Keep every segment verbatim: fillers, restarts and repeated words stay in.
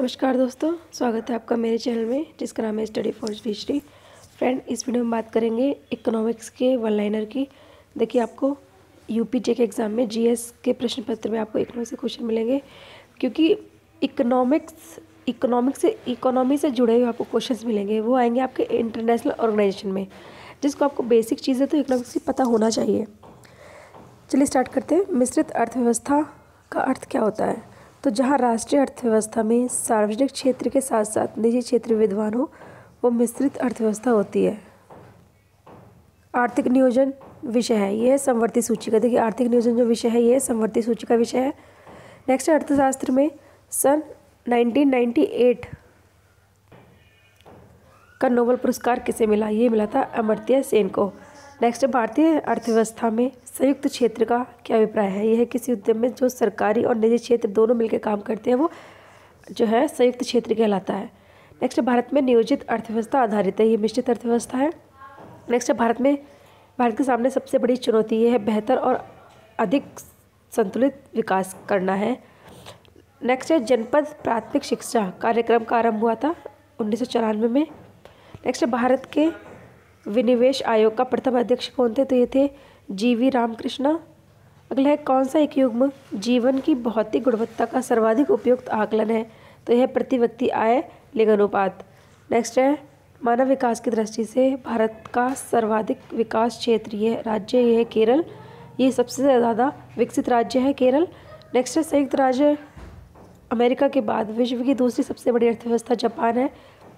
नमस्कार दोस्तों, स्वागत है आपका मेरे चैनल में जिसका नाम है स्टडी फॉर हिस्ट्री। फ्रेंड, इस वीडियो में बात करेंगे इकोनॉमिक्स के वन लाइनर की। देखिए, आपको यूपीजे के एग्ज़ाम में जीएस के प्रश्न पत्र में आपको इकोनॉमिक्स से क्वेश्चन मिलेंगे, क्योंकि इकोनॉमिक्स इकोनॉमिक्स से इकोनॉमी से जुड़े हुए आपको क्वेश्चंस मिलेंगे। वो आएंगे आपके इंटरनेशनल ऑर्गेनाइजेशन में, जिसको आपको बेसिक चीज़ें तो इकोनॉमिक्स की पता होना चाहिए। चलिए स्टार्ट करते हैं। मिश्रित अर्थव्यवस्था का अर्थ क्या होता है? तो जहाँ राष्ट्रीय अर्थव्यवस्था में सार्वजनिक क्षेत्र के साथ साथ निजी क्षेत्र विद्यमान हो, वो मिश्रित अर्थव्यवस्था होती है। आर्थिक नियोजन विषय है, ये है समवर्ती सूची का। देखिए, आर्थिक नियोजन जो विषय है ये समवर्ती सूची का विषय है। नेक्स्ट है अर्थशास्त्र में सन नाइनटीन नाइंटी एट का नोबेल पुरस्कार किसे मिला? ये मिला था अमर्त्य सेन को। नेक्स्ट है भारतीय अर्थव्यवस्था में संयुक्त क्षेत्र का क्या अभिप्राय है? यह है किसी उद्यम में जो सरकारी और निजी क्षेत्र दोनों मिलकर काम करते हैं, वो जो है संयुक्त क्षेत्र कहलाता है। नेक्स्ट है भारत में नियोजित अर्थव्यवस्था आधारित है, ये मिश्रित अर्थव्यवस्था है। नेक्स्ट है भारत में भारत के सामने सबसे बड़ी चुनौती ये है बेहतर और अधिक संतुलित विकास करना है। नेक्स्ट है जनपद प्राथमिक शिक्षा कार्यक्रम का आरंभ हुआ था उन्नीस सौ चौरानवे में। नेक्स्ट है भारत के विनिवेश आयोग का प्रथम अध्यक्ष कौन थे? तो ये थे जी वी रामकृष्णा। अगला है कौन सा एक युग्म जीवन की भौतिक गुणवत्ता का सर्वाधिक उपयुक्त आकलन है? तो यह प्रति व्यक्ति आय लिंगानुपात। नेक्स्ट है मानव विकास की दृष्टि से भारत का सर्वाधिक विकास क्षेत्र ये राज्य ये है केरल, ये सबसे ज़्यादा विकसित राज्य है केरल। नेक्स्ट है संयुक्त राज्य अमेरिका के बाद विश्व की दूसरी सबसे बड़ी अर्थव्यवस्था जापान है।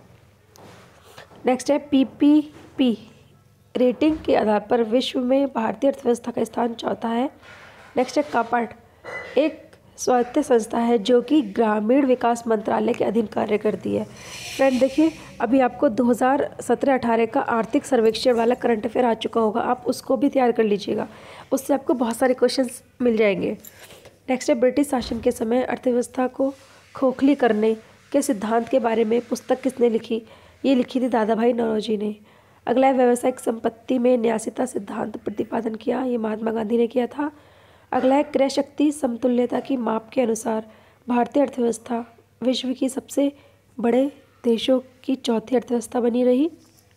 नेक्स्ट है पी पी पी रेटिंग के आधार पर विश्व में भारतीय अर्थव्यवस्था का स्थान चौथा है। नेक्स्ट है कापाट, एक स्वायत्त संस्था है जो कि ग्रामीण विकास मंत्रालय के अधीन कार्य करती है। फ्रेंड देखिए, अभी आपको दो हज़ार सत्रह अठारह का आर्थिक सर्वेक्षण वाला करंट अफेयर आ चुका होगा, आप उसको भी तैयार कर लीजिएगा, उससे आपको बहुत सारे क्वेश्चंस मिल जाएंगे। नेक्स्ट है ब्रिटिश शासन के समय अर्थव्यवस्था को खोखली करने के सिद्धांत के बारे में पुस्तक किसने लिखी? ये लिखी थी दादा भाई नौरोजी ने। अगला है व्यावसायिक संपत्ति में न्यासीता सिद्धांत प्रतिपादन किया, ये महात्मा गांधी ने किया था। अगला है क्रय शक्ति समतुल्यता की माप के अनुसार भारतीय अर्थव्यवस्था विश्व की सबसे बड़े देशों की चौथी अर्थव्यवस्था बनी रही।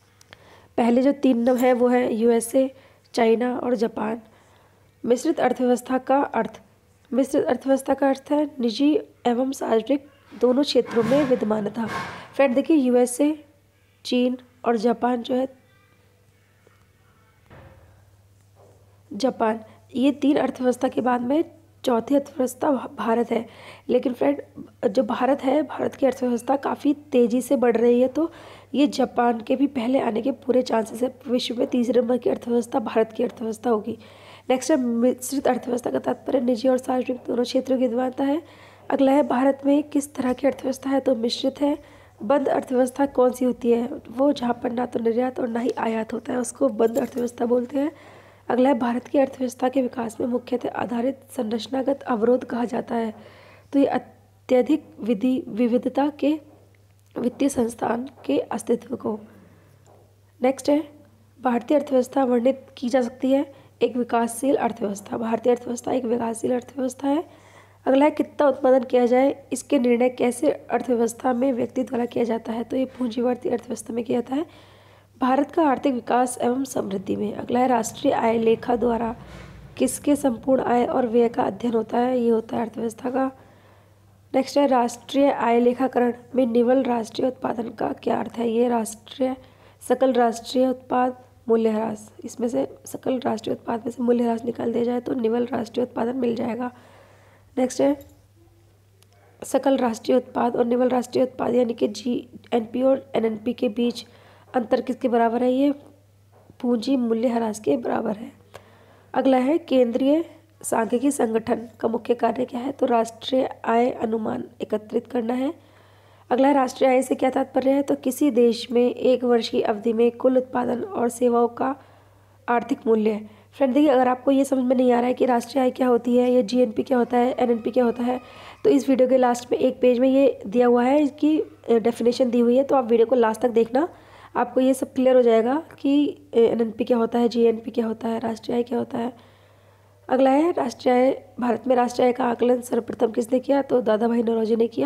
पहले जो तीन नाम है वो है यूएसए, चाइना और जापान। मिश्रित अर्थव्यवस्था का अर्थ मिश्रित अर्थव्यवस्था का अर्थ है निजी एवं सार्वजनिक दोनों क्षेत्रों में विद्यमानता। फ्रेंड देखिए, यूएसए, चीन और जापान जो है जापान ये तीन अर्थव्यवस्था के बाद में चौथी अर्थव्यवस्था भारत है। लेकिन फ्रेंड, जो भारत है, भारत की अर्थव्यवस्था काफ़ी तेज़ी से बढ़ रही है, तो ये जापान के भी पहले आने के पूरे चांसेस है। विश्व में तीसरे नंबर की अर्थव्यवस्था भारत की अर्थव्यवस्था होगी। नेक्स्ट है मिश्रित अर्थव्यवस्था का तात्पर्य निजी और सार्वजनिक दोनों क्षेत्रों की विद्यमानता है। अगला है भारत में किस तरह की अर्थव्यवस्था है? तो मिश्रित है। बंद अर्थव्यवस्था कौन सी होती है? वो जहाँ पर ना तो निर्यात और ना ही आयात होता है, उसको बंद अर्थव्यवस्था बोलते हैं। अगला है भारत की अर्थव्यवस्था के विकास में मुख्यतः आधारित संरचनागत अवरोध कहा जाता है। तो ये अत्यधिक विधि विविधता के वित्तीय संस्थान के अस्तित्व को। नेक्स्ट है भारतीय अर्थव्यवस्था वर्णित की जा सकती है एक विकासशील अर्थव्यवस्था। भारतीय अर्थव्यवस्था एक विकासशील अर्थव्यवस्था है। अगला है कितना उत्पादन किया जाए, इसके निर्णय कैसे अर्थव्यवस्था में व्यक्ति द्वारा किया जाता है? तो ये पूंजीवादी अर्थव्यवस्था में किया जाता है। भारत का आर्थिक विकास एवं समृद्धि में। अगला है राष्ट्रीय आय लेखा द्वारा किसके संपूर्ण आय और व्यय का अध्ययन होता है? ये होता है अर्थव्यवस्था का। नेक्स्ट है राष्ट्रीय आय लेखाकरण में निवल राष्ट्रीय उत्पादन का क्या अर्थ है? ये राष्ट्रीय सकल राष्ट्रीय उत्पाद मूल्यह्रास, इसमें से सकल राष्ट्रीय उत्पाद में से मूल्यह्रास निकाल दिया जाए तो निवल राष्ट्रीय उत्पादन मिल जाएगा। नेक्स्ट है सकल राष्ट्रीय उत्पाद और निवल राष्ट्रीय उत्पाद यानी कि जी एन पी और एन एन पी के बीच अंतर किसके बराबर है? ये पूंजी मूल्यह्रास के बराबर है। अगला है केंद्रीय सांख्यिकी संगठन का मुख्य कार्य क्या है? तो राष्ट्रीय आय अनुमान एकत्रित करना है। अगला है राष्ट्रीय आय से क्या तात्पर्य है? तो किसी देश में एक वर्ष की अवधि में कुल उत्पादन और सेवाओं का आर्थिक मूल्य है। फ्रेंड देखिए, अगर आपको ये समझ में नहीं आ रहा है कि राष्ट्रीय आय क्या होती है, या जी एन पी क्या होता है, एन एन पी क्या होता है, तो इस वीडियो के लास्ट में एक पेज में ये दिया हुआ है, इसकी डेफिनेशन दी हुई है, तो आप वीडियो को लास्ट तक देखना, आपको ये सब क्लियर हो जाएगा कि एन एन पी क्या होता है, जी एन पी क्या होता है, राष्ट्रीय आय क्या होता है। अगला है राष्ट्रीय आय। भारत में राष्ट्रीय आय का आकलन सर्वप्रथम किसने किया? तो दादा भाई नौरोजी ने किया।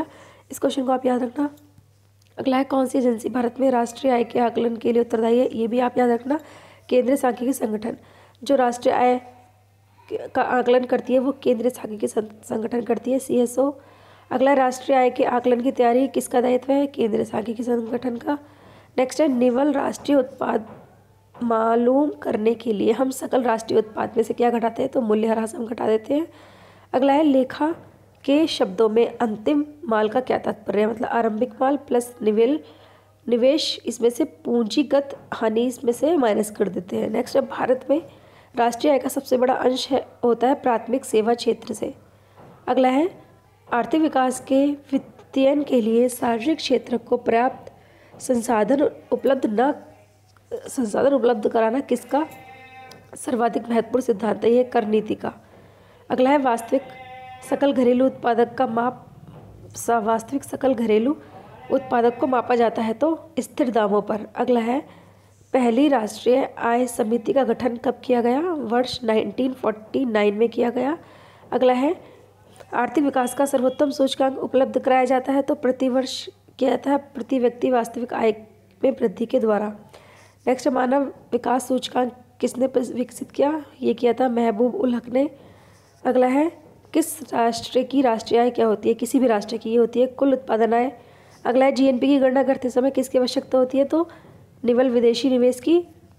इस क्वेश्चन को आप याद रखना। अगला है, कौन सी एजेंसी भारत में राष्ट्रीय आय के आकलन के लिए उत्तरदायी है? ये भी आप याद रखना। केंद्रीय सांख्यिकी संगठन जो राष्ट्रीय आय का आकलन करती है वो केंद्रीय सांख्यिकी संगठन करती है, सी एस ओ। अगला, राष्ट्रीय आय के आकलन की तैयारी किसका दायित्व है? केंद्रीय सांख्यिकी संगठन का। नेक्स्ट है, निवल राष्ट्रीय उत्पाद मालूम करने के लिए हम सकल राष्ट्रीय उत्पाद में से क्या घटाते हैं? तो मूल्यह्रास हम घटा देते हैं। अगला है, लेखा के शब्दों में अंतिम माल का क्या तात्पर्य है? मतलब आरंभिक माल प्लस निवेल निवेश, इसमें से पूंजीगत हानि इसमें से माइनस कर देते हैं। नेक्स्ट है, भारत में राष्ट्रीय आय का सबसे बड़ा अंश है होता है प्राथमिक सेवा क्षेत्र से। अगला है, आर्थिक विकास के वित्तीयन के लिए सार्वजनिक क्षेत्र को पर्याप्त संसाधन उपलब्ध न संसाधन उपलब्ध कराना किसका सर्वाधिक महत्वपूर्ण सिद्धांत है? ये कर नीति का। अगला है, वास्तविक सकल घरेलू उत्पादक का माप वास्तविक सकल घरेलू उत्पादक को मापा जाता है तो स्थिर दामों पर। अगला है, पहली राष्ट्रीय आय समिति का गठन कब किया गया? वर्ष उन्नीस सौ उनचास में किया गया। अगला है, आर्थिक विकास का सर्वोत्तम सूचकांक उपलब्ध कराया जाता है तो प्रतिवर्ष किया जाता है प्रति व्यक्ति वास्तविक आय में वृद्धि के द्वारा। नेक्स्ट, मानव विकास सूचकांक किसने विकसित किया? ये किया था महबूब उल हक ने। अगला है, किस राष्ट्र की राष्ट्रीय आय क्या होती है? किसी भी राष्ट्र की ये होती है कुल उत्पादन आय। अगला है, जीएनपी की गणना करते समय किसकी आवश्यकता होती है? तो निवल विदेशी निवेश की।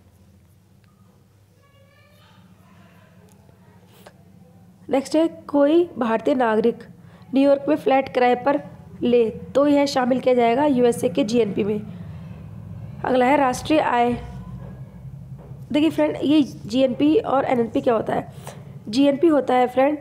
नेक्स्ट है, कोई भारतीय नागरिक न्यूयॉर्क में फ्लैट किराए पर ले तो यह शामिल किया जाएगा यूएसए के जीएनपी में। अगला है, राष्ट्रीय आय। देखिए फ्रेंड, ये जीएनपी और एनएनपी क्या होता है? जीएनपी होता है फ्रेंड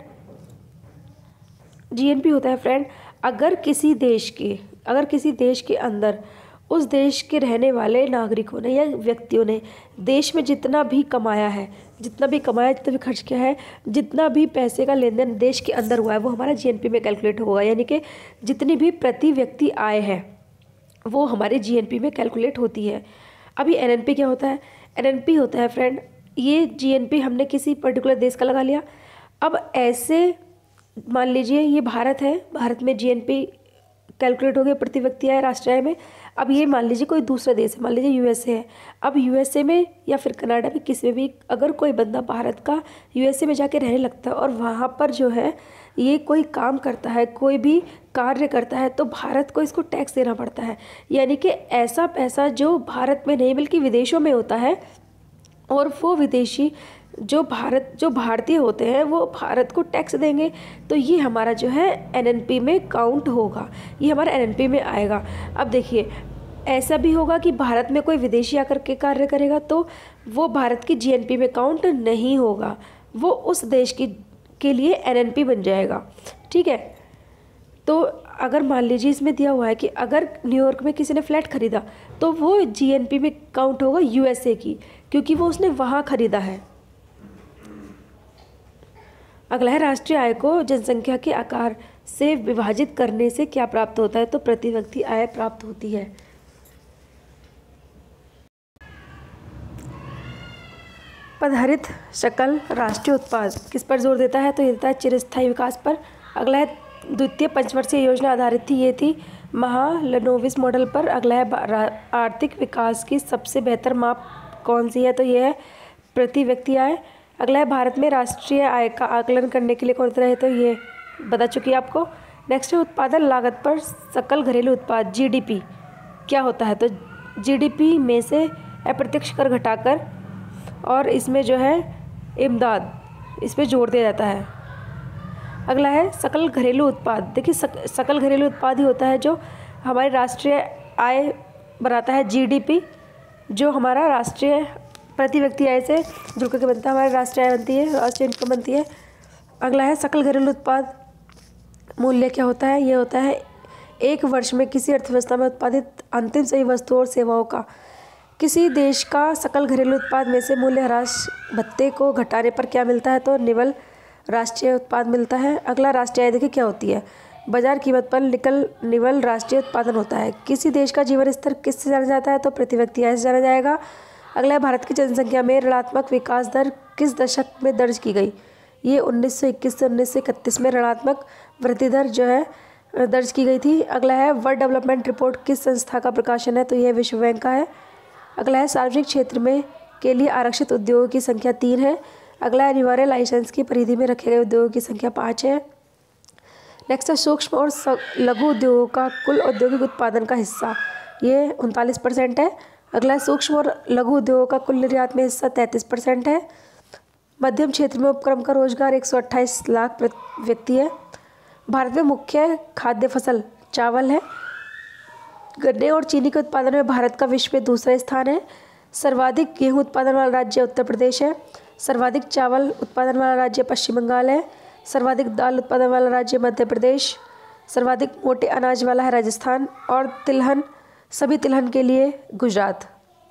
जीएनपी होता है फ्रेंड अगर किसी देश के अगर किसी देश के अंदर उस देश के रहने वाले नागरिकों ने या व्यक्तियों ने देश में जितना भी कमाया है जितना भी कमाया जितना भी खर्च किया है, जितना भी पैसे का लेन देन देश के अंदर हुआ है वो हमारा जीएनपी में कैलकुलेट होगा। यानी कि जितनी भी प्रति व्यक्ति आय है वो हमारे जीएनपी में कैलकुलेट होती है। अभी एनएनपी क्या होता है? एनएनपी होता है फ्रेंड, ये जीएनपी हमने किसी पर्टिकुलर देश का लगा लिया। अब ऐसे मान लीजिए ये भारत है, भारत में जीएनपी कैलकुलेट हो गया प्रति व्यक्ति आय राष्ट्रीय आय में। अब ये मान लीजिए कोई दूसरा देश है, मान लीजिए यूएसए है। अब यूएसए में या फिर कनाडा में किसी में भी अगर कोई बंदा भारत का यूएसए में जाके रहने लगता है और वहाँ पर जो है ये कोई काम करता है, कोई भी कार्य करता है, तो भारत को इसको टैक्स देना पड़ता है। यानी कि ऐसा पैसा जो भारत में नहीं बल्कि विदेशों में होता है और वो विदेशी जो भारत जो भारतीय होते हैं वो भारत को टैक्स देंगे, तो ये हमारा जो है एनएनपी में काउंट होगा, ये हमारा एनएनपी में आएगा। अब देखिए ऐसा भी होगा कि भारत में कोई विदेशी आकर के कार्य करेगा तो वो भारत की जीएनपी में काउंट नहीं होगा, वो उस देश की के लिए एनएनपी बन जाएगा। ठीक है, तो अगर मान लीजिए इसमें दिया हुआ है कि अगर न्यूयॉर्क में किसी ने फ्लैट खरीदा तो वो जीएनपी में काउंट होगा यूएसए की, क्योंकि वो उसने वहाँ खरीदा है। अगला है, राष्ट्रीय आय को जनसंख्या के आकार से विभाजित करने से क्या प्राप्त होता है? तो प्रति व्यक्ति आय प्राप्त होती है। पदार्थ सकल राष्ट्रीय उत्पाद किस पर जोर देता है? तो ये देता है चिरस्थायी विकास पर। अगला है, द्वितीय पंचवर्षीय योजना आधारित थी, ये थी महालनोबिस मॉडल पर। अगला है, आर्थिक विकास की सबसे बेहतर माप कौन सी है? तो ये है प्रति व्यक्ति आय। अगला है, भारत में राष्ट्रीय आय का आकलन करने के लिए कौन सा है? तो ये बता चुकी है आपको। नेक्स्ट है, उत्पादन लागत पर सकल घरेलू उत्पाद जीडीपी क्या होता है? तो जीडीपी में से अप्रत्यक्ष कर घटाकर और इसमें जो है इमदाद इस पर जोड़ दिया जाता है। अगला है, सकल घरेलू उत्पाद। देखिए सक, सकल घरेलू उत्पाद ही होता है जो हमारी राष्ट्रीय आय बनाता है, जीडीपी जो हमारा राष्ट्रीय प्रति व्यक्ति आय से जुड़ करके बनता है, हमारी राष्ट्रीय आय बनती है, राष्ट्रीय इनकम बनती है। अगला है, सकल घरेलू उत्पाद मूल्य क्या होता है? ये होता है एक वर्ष में किसी अर्थव्यवस्था में उत्पादित अंतिम सभी वस्तुओं और सेवाओं का किसी देश का सकल घरेलू उत्पाद में से मूल्यह्रास भत्ते को घटाने पर क्या मिलता है? तो निवल राष्ट्रीय उत्पाद मिलता है। अगला, राष्ट्रीय आय देखिए क्या होती है? बाजार कीमत पर निकल निवल राष्ट्रीय उत्पादन होता है। किसी देश का जीवन स्तर किससे जाना जाता है? तो प्रति व्यक्ति आय से जाना जाएगा। अगला है, भारत की जनसंख्या में ऋणात्मक विकास दर किस दशक में दर्ज की गई? ये उन्नीस सौ इक्कीस से उन्नीस सौ इकतीस में ऋणात्मक वृद्धि दर जो है दर्ज की गई थी। अगला है वर्ल्ड डेवलपमेंट रिपोर्ट किस संस्था का प्रकाशन है, तो यह विश्व बैंक का है। अगला है सार्वजनिक क्षेत्र में के लिए आरक्षित उद्योगों की संख्या तीन है। अगला है अनिवार्य लाइसेंस की परिधि में रखे गए उद्योगों की संख्या पाँच है। नेक्स्ट है सूक्ष्म और लघु उद्योगों का कुल औद्योगिक उत्पादन का हिस्सा, ये उनतालीस परसेंट है। अगला है सूक्ष्म और लघु उद्योगों का कुल निर्यात में हिस्सा तैंतीस परसेंट है। मध्यम क्षेत्र में उपक्रम का रोजगार एक सौ अट्ठाईस लाख व्यक्ति है। भारत में मुख्य खाद्य फसल चावल है। गन्ने और चीनी के उत्पादन में भारत का विश्व में दूसरा स्थान है। सर्वाधिक गेहूं उत्पादन वाला राज्य उत्तर प्रदेश है। सर्वाधिक चावल उत्पादन वाला राज्य पश्चिम बंगाल है। सर्वाधिक दाल उत्पादन वाला राज्य मध्य प्रदेश। सर्वाधिक मोटे अनाज वाला है राजस्थान। और तिलहन, सभी तिलहन के लिए गुजरात।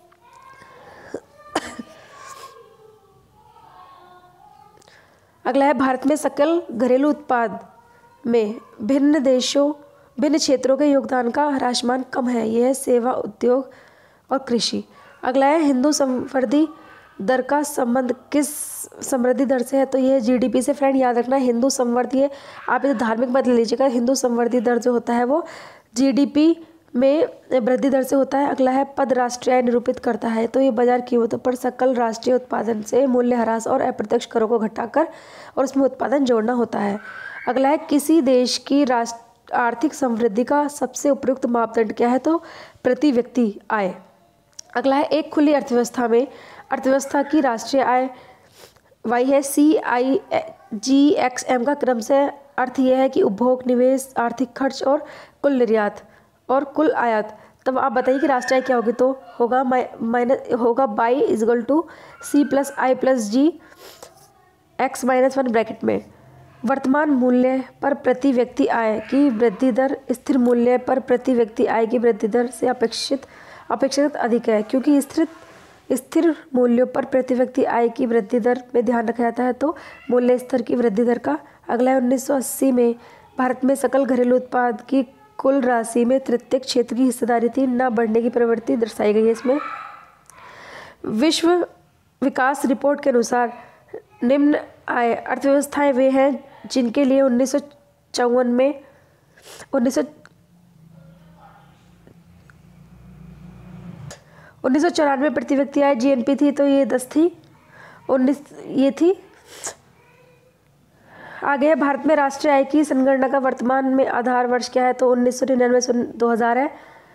अगला है भारत में सकल घरेलू उत्पाद में भिन्न देशों भिन्न क्षेत्रों के योगदान का ह्रासमान कम है, यह है सेवा, उद्योग और कृषि। अगला है हिंदू समृद्धि दर का संबंध किस समृद्धि दर से है, तो यह जीडीपी से। फ्रेंड याद रखना हिंदू समृद्धि है, आप इसे धार्मिक मत ले लीजिएगा। हिंदू समृद्धि दर जो होता है वो जीडीपी में वृद्धि दर से होता है। अगला है पद राष्ट्रीय आय निरूपित करता है, तो ये बाजार कीमतों पर सकल राष्ट्रीय उत्पादन से मूल्य ह्रास और अप्रत्यक्ष करों को घटाकर और उसमें उत्पादन जोड़ना होता है। अगला है किसी देश की राष्ट्र आर्थिक समृद्धि का सबसे उपयुक्त मापदंड क्या है, तो प्रति व्यक्ति आय। अगला है एक खुली अर्थव्यवस्था में अर्थव्यवस्था की राष्ट्रीय आय वाई है। सी आई जी एक्स एम का क्रम से अर्थ यह है कि उपभोग, निवेश, आर्थिक खर्च और कुल निर्यात और कुल आयात। तब आप बताइए कि राष्ट्रीय आय क्या होगी, तो होगा माइनस होगा by equal to C plus I plus G X minus one bracket में। वर्तमान मूल्य पर प्रति व्यक्ति आय की वृद्धि दर स्थिर मूल्य पर प्रति व्यक्ति आय की वृद्धि दर से अपेक्षित अपेक्षित अधिक है, क्योंकि स्थिर स्थिर मूल्यों पर प्रति व्यक्ति आय की वृद्धि दर में ध्यान रखा जाता है तो मूल्य स्तर की वृद्धि दर का। अगला है उन्नीस सौ अस्सी में भारत में सकल घरेलू उत्पाद की कुल राशि में तृतीय क्षेत्र की हिस्सेदारी थी, न बढ़ने की प्रवृत्ति दर्शाई गई है इसमें। विश्व विकास रिपोर्ट के अनुसार निम्न आय अर्थव्यवस्थाएं वे हैं जिनके लिए उन्नीस सौ चौवन में उन्नीस सौ उन्नीस सौ चौरानवे प्रति व्यक्ति आय जीएनपी थी, तो ये दस थी उन्नीस ये थी। आगे है भारत में राष्ट्रीय आय की संगणना का वर्तमान में आधार वर्ष क्या है, तो उन्नीस सौ निन्यानवे से दो हज़ार है।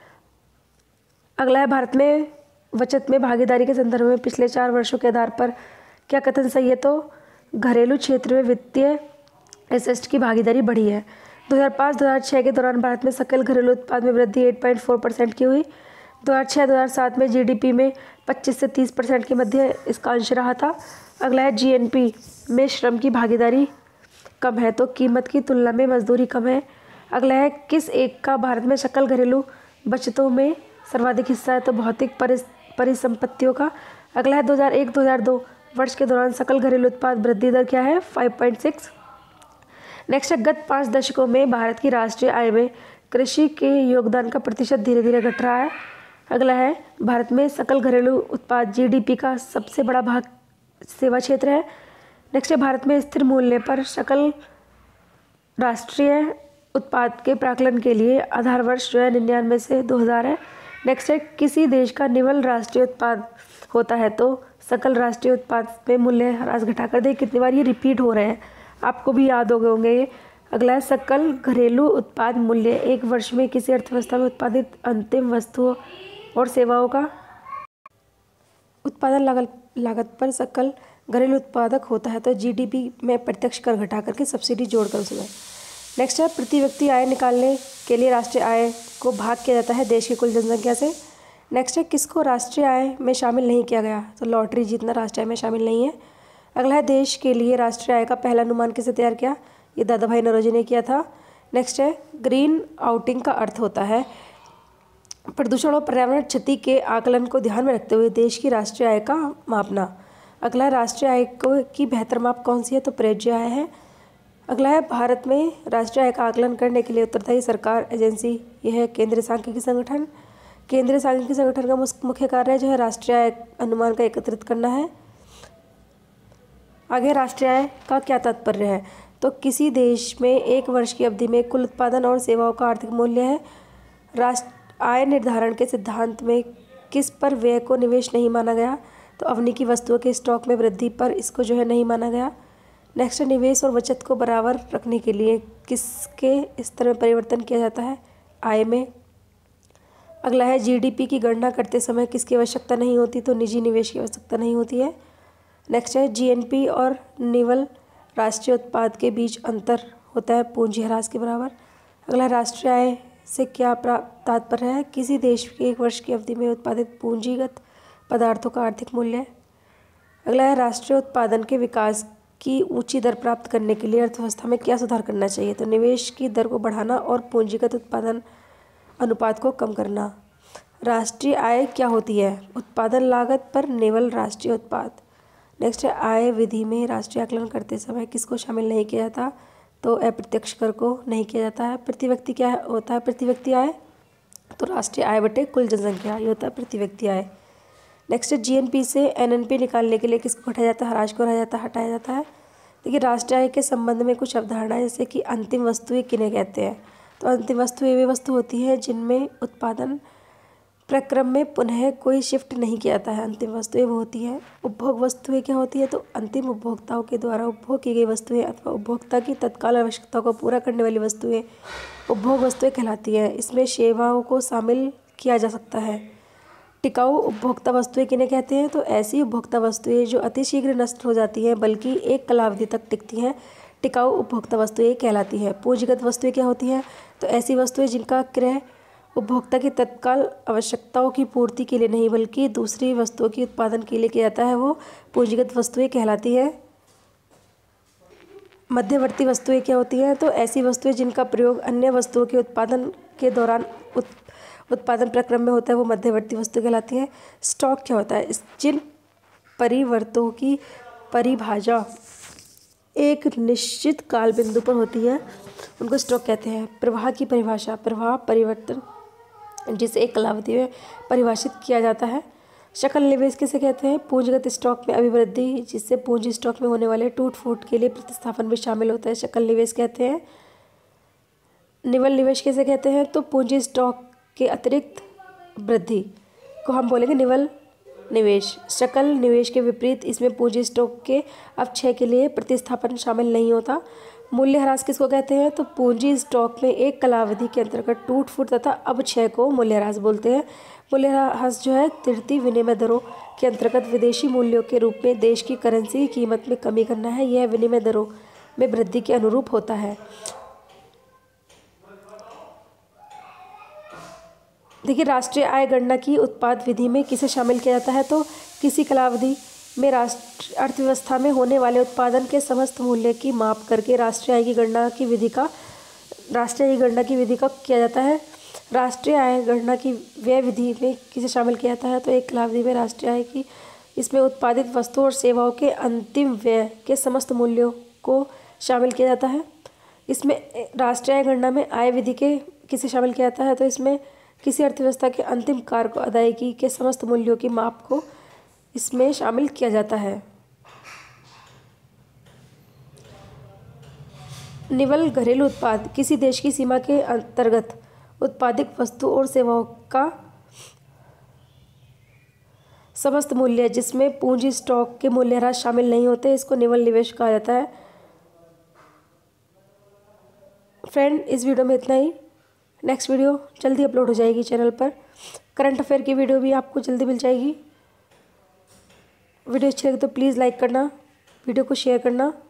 अगला है भारत में बचत में भागीदारी के संदर्भ में पिछले चार वर्षों के आधार पर क्या कथन सही है, तो घरेलू क्षेत्र में वित्तीय एसेट की भागीदारी बढ़ी है। दो हज़ार पाँच दो हज़ार छह के दौरान भारत में सकल घरेलू उत्पाद में वृद्धि आठ पॉइंट चार परसेंट की हुई। दो हज़ार छह दो हज़ार सात में जीडीपी में पच्चीस से तीस परसेंट के मध्य इसका अंश रहा था। अगला है जीएनपी में श्रम की भागीदारी कम है, तो कीमत की तुलना में मजदूरी कम है। अगला है किस एक का भारत में सकल घरेलू बचतों में सर्वाधिक हिस्सा है, तो भौतिक परिसंपत्तियों का। अगला है दो हज़ार एक दो हज़ार दो वर्ष के दौरान सकल घरेलू उत्पाद वृद्धि दर क्या है, पाँच पॉइंट छह। नेक्स्ट है गत पाँच दशकों में भारत की राष्ट्रीय आय में कृषि के योगदान का प्रतिशत धीरे धीरे घट रहा है। अगला है भारत में सकल घरेलू उत्पाद जीडीपी का सबसे बड़ा भाग सेवा क्षेत्र है। नेक्स्ट है भारत में स्थिर मूल्य पर सकल राष्ट्रीय उत्पाद के प्राकलन के लिए आधार वर्ष जो है निन्यानवे से दो हज़ार है। नेक्स्ट है किसी देश का निवल राष्ट्रीय उत्पाद होता है, तो सकल राष्ट्रीय उत्पाद में मूल्य ह्रास घटाकर दे। कितनी बार ये रिपीट हो रहे हैं, आपको भी याद हो गए होंगे ये। अगला है सकल घरेलू उत्पाद मूल्य एक वर्ष में किसी अर्थव्यवस्था में उत्पादित अंतिम वस्तुओं और सेवाओं का उत्पादन लागत लागत पर सकल घरेलू उत्पादक होता है, तो जीडीपी में प्रत्यक्ष कर घटा करके सब्सिडी जोड़कर उसमें। नेक्स्ट है प्रति व्यक्ति आय निकालने के लिए राष्ट्रीय आय को भाग किया जाता है देश की कुल जनसंख्या से। नेक्स्ट है किसको राष्ट्रीय आय में शामिल नहीं किया गया, तो लॉटरी जीतना राष्ट्रीय आय में शामिल नहीं है। अगला है देश के लिए राष्ट्रीय आय का पहला अनुमान किसे तैयार किया, ये दादा भाई नौरोजी ने किया था। नेक्स्ट है ग्रीन आउटिंग का अर्थ होता है प्रदूषण और पर्यावरण क्षति के आकलन को ध्यान में रखते हुए देश की राष्ट्रीय आय का मापना। अगला राष्ट्रीय आय को की बेहतर माप कौन सी है, तो प्रयोज्य आय है। अगला है भारत में राष्ट्रीय आय का आकलन करने के लिए उत्तरदायी सरकार एजेंसी यह है केंद्रीय सांख्यिकी संगठन। केंद्रीय सांख्यिकी संगठन का मुख्य कार्य जो है राष्ट्रीय आय अनुमान का एकत्रित करना है। आगे राष्ट्रीय आय का क्या तात्पर्य है, तो तो किसी देश में एक वर्ष की अवधि में कुल उत्पादन और सेवाओं का आर्थिक मूल्य है। राष्ट्र आय निर्धारण के सिद्धांत में किस पर व्यय को निवेश नहीं माना गया? तो अवनी की वस्तुओं के स्टॉक में वृद्धि पर इसको जो है नहीं माना गया। नेक्स्ट, निवेश और बचत को बराबर रखने के लिए किसके स्तर में परिवर्तन किया जाता है? आय में। अगला है, जीडीपी की गणना करते समय किसकी आवश्यकता नहीं होती? तो निजी निवेश की आवश्यकता नहीं होती है। नेक्स्ट है, जीएनपी और निवल राष्ट्रीय उत्पाद के बीच अंतर होता है पूंजी ह्रास के बराबर। अगला, राष्ट्रीय आय से क्या तात्पर्य है? किसी देश के एक वर्ष की अवधि में उत्पादित पूंजीगत पदार्थों का आर्थिक मूल्य है। अगला है, राष्ट्रीय उत्पादन के विकास की ऊंची दर प्राप्त करने के लिए अर्थव्यवस्था में क्या सुधार करना चाहिए? तो निवेश की दर को बढ़ाना और पूंजीगत उत्पादन अनुपात को कम करना। राष्ट्रीय आय क्या होती है? उत्पादन लागत पर निवल राष्ट्रीय उत्पाद। नेक्स्ट है, आय विधि में राष्ट्रीय आकलन करते समय किसको शामिल नहीं किया जाता? तो अप्रत्यक्ष कर को नहीं किया जाता है। प्रति व्यक्ति क्या होता है? प्रति व्यक्ति आय, तो राष्ट्रीय आय बटे कुल जनसंख्या, ये होता है प्रति व्यक्ति आय। नेक्स्ट है, जीएनपी से एनएनपी निकालने के लिए किसको हटाया जाता है? ह्रास को हटाया जाता है हटाया जाता है देखिए, राष्ट्रीय आय के संबंध में कुछ अवधारणाएं, जैसे कि अंतिम वस्तुएं किन्हें कहते हैं? तो अंतिम वस्तुएं वे वस्तु होती हैं जिनमें उत्पादन प्रक्रम में पुनः कोई शिफ्ट नहीं किया जाता है। अंतिम वस्तुएं वो होती हैं। उपभोग वस्तुएं क्या होती है? तो अंतिम उपभोक्ताओं के द्वारा उपभोग की गई वस्तुएं अथवा उपभोक्ता की तत्काल आवश्यकताओं को पूरा करने वाली वस्तुएं उपभोग वस्तुएं कहलाती हैं। इसमें सेवाओं को शामिल किया जा सकता है। टिकाऊ उपभोक्ता वस्तुएं किन्हें कहते हैं? तो ऐसी उपभोक्ता वस्तुएं जो अतिशीघ्र नष्ट हो जाती हैं बल्कि एक कालावधि तक टिकती हैं, टिकाऊ उपभोक्ता वस्तुएं कहलाती हैं। पूंजीगत वस्तुएं क्या होती हैं? तो ऐसी वस्तुएं जिनका क्रय उपभोक्ता की तत्काल आवश्यकताओं की पूर्ति के लिए नहीं बल्कि दूसरी वस्तुओं के उत्पादन के लिए किया जाता है, वो पूंजीगत वस्तुएं कहलाती हैं। मध्यवर्ती वस्तुएं क्या होती हैं? तो ऐसी वस्तुएं जिनका प्रयोग अन्य वस्तुओं के उत्पादन के दौरान उत, उत्पादन प्रक्रम में होता है, वो मध्यवर्ती वस्तु कहलाती हैं। स्टॉक क्या होता है? जिन परिवर्तों की परिभाषा एक निश्चित काल बिंदु पर होती है उनको स्टॉक कहते हैं। प्रवाह की परिभाषा, प्रवाह परिवर्तन जिसे एक कालावधि में परिभाषित किया जाता है। शकल निवेश किसे कहते हैं? पूंजीगत स्टॉक में अभिवृद्धि जिससे पूंजी स्टॉक में होने वाले टूट फूट के लिए प्रतिस्थापन भी शामिल होता है, शकल निवेश कहते हैं। निवल निवेश किसे कहते हैं? तो पूंजी स्टॉक के अतिरिक्त वृद्धि को हम बोलेंगे निवल निवेश। शकल निवेश के विपरीत इसमें पूंजी स्टॉक के अपक्षय के लिए प्रतिस्थापन शामिल नहीं होता। मूल्यह्रास किसको कहते हैं? तो पूंजी स्टॉक में एक कालावधि के अंतर्गत टूट फूट तथा अपक्षय को मूल्यह्रास बोलते हैं। मूल्यह्रास जो है तृतीय विनिमय दरों के अंतर्गत विदेशी मूल्यों के रूप में देश की करेंसी की कीमत में कमी करना है। यह विनिमय दरों में वृद्धि के अनुरूप होता है। देखिए, राष्ट्रीय आय गणना की उत्पाद विधि में किसे शामिल किया जाता है? तो किसी कालावधि में राष्ट्र अर्थव्यवस्था में होने वाले उत्पादन के समस्त मूल्य की माप करके राष्ट्रीय आय की गणना की विधि का राष्ट्रीय आय गणना की विधि का किया जाता है। राष्ट्रीय आय गणना की व्यय विधि में किसे शामिल किया जाता है? तो एक कालावधि में राष्ट्रीय आय की इसमें उत्पादित वस्तुओं और सेवाओं के अंतिम व्यय के समस्त मूल्यों को शामिल किया जाता है। इसमें राष्ट्रीय आय गणना में आय विधि के किसे शामिल किया जाता है? तो इसमें किसी अर्थव्यवस्था के अंतिम कार्य को अदायगी के समस्त मूल्यों की माप को इसमें शामिल किया जाता है। निवल घरेलू उत्पाद किसी देश की सीमा के अंतर्गत उत्पादित वस्तु और सेवाओं का समस्त मूल्य जिसमें पूंजी स्टॉक के मूल्यह्रास शामिल नहीं होते, इसको निवल निवेश कहा जाता है। फ्रेंड, इस वीडियो में इतना ही। नेक्स्ट वीडियो जल्दी अपलोड हो जाएगी चैनल पर। करंट अफेयर की वीडियो भी आपको जल्दी मिल जाएगी। वीडियो अच्छी लगे तो प्लीज़ लाइक करना, वीडियो को शेयर करना।